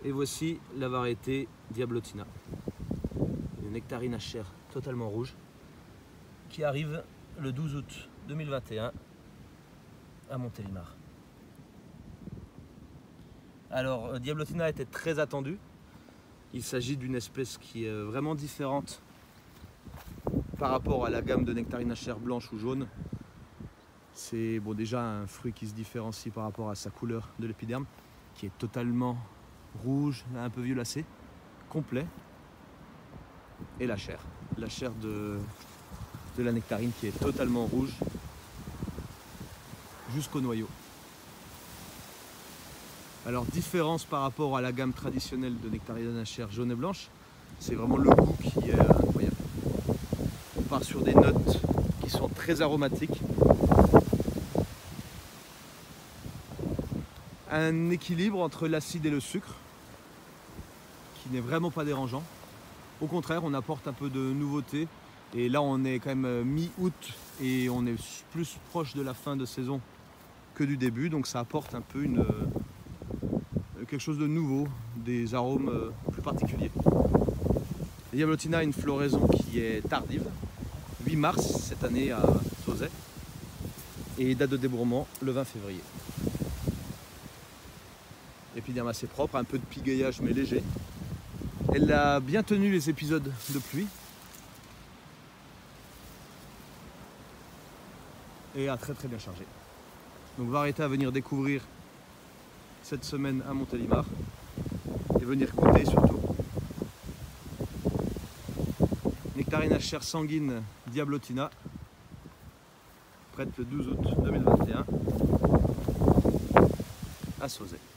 Et voici la variété Diablotina, une nectarine à chair totalement rouge qui arrive le 12 août 2021 à Montélimar. Alors Diablotina était très attendue. Il s'agit d'une espèce qui est vraiment différente par rapport à la gamme de nectarines à chair blanche ou jaune. C'est bon, déjà un fruit qui se différencie par rapport à sa couleur de l'épiderme, qui est totalement rouge, un peu violacé, complet. Et la chair de la nectarine qui est totalement rouge jusqu'au noyau. Alors différence par rapport à la gamme traditionnelle de nectarines à chair jaune et blanche, c'est vraiment le goût qui est incroyable. On part sur des notes qui sont très aromatiques. Un équilibre entre l'acide et le sucre qui n'est vraiment pas dérangeant. Au contraire, on apporte un peu de nouveauté. Et là, on est quand même mi-août et on est plus proche de la fin de saison que du début. Donc ça apporte un peu quelque chose de nouveau, des arômes plus particuliers. Diablotina a une floraison qui est tardive, 8 mars cette année à Sauzet, et date de débourrement le 20 février. Épiderme assez propre, un peu de pigaillage mais léger. Elle a bien tenu les épisodes de pluie et a très bien chargé. Donc variété à venir découvrir cette semaine à Montélimar et venir goûter surtout. Nectarine à chair sanguine Diablotina, prête le 12 août 2021 à Sauzet.